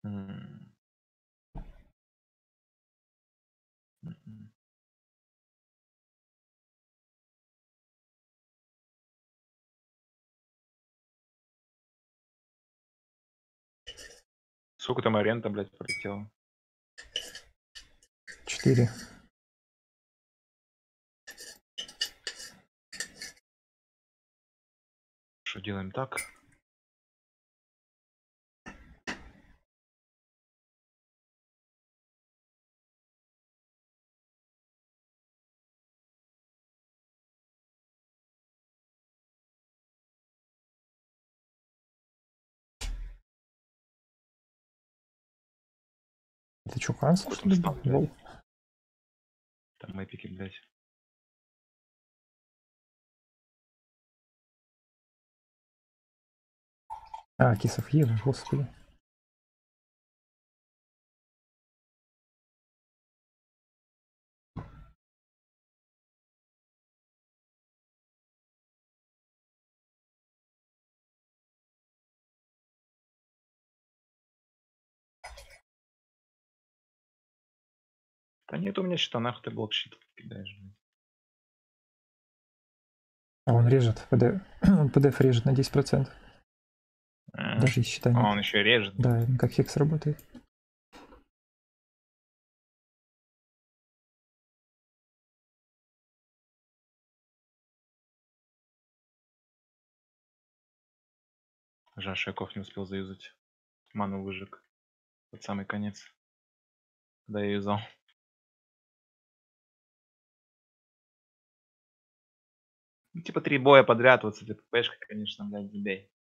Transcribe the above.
М. Мгм. Сколько там аренда, блядь, полетела? 4. Что делаем так? Ты что, Ханса, Какой что там ли? стан, блядь? Лол. Там эпики, блядь. А, Кисов Ева, господи. Да нет у меня счета, нахуй ты блок щит кидаешь, блядь. А он режет ПД. Он ПДФ режет на 10%. Даже если счета нет. Он еще режет. Да, как хекс работает. Жаль, Шайков не успел заюзать. Ману выжег. Под самый конец. Когда я юзал. Ну, типа 3 боя подряд, вот с этой ППшкой, конечно, блядь, забей.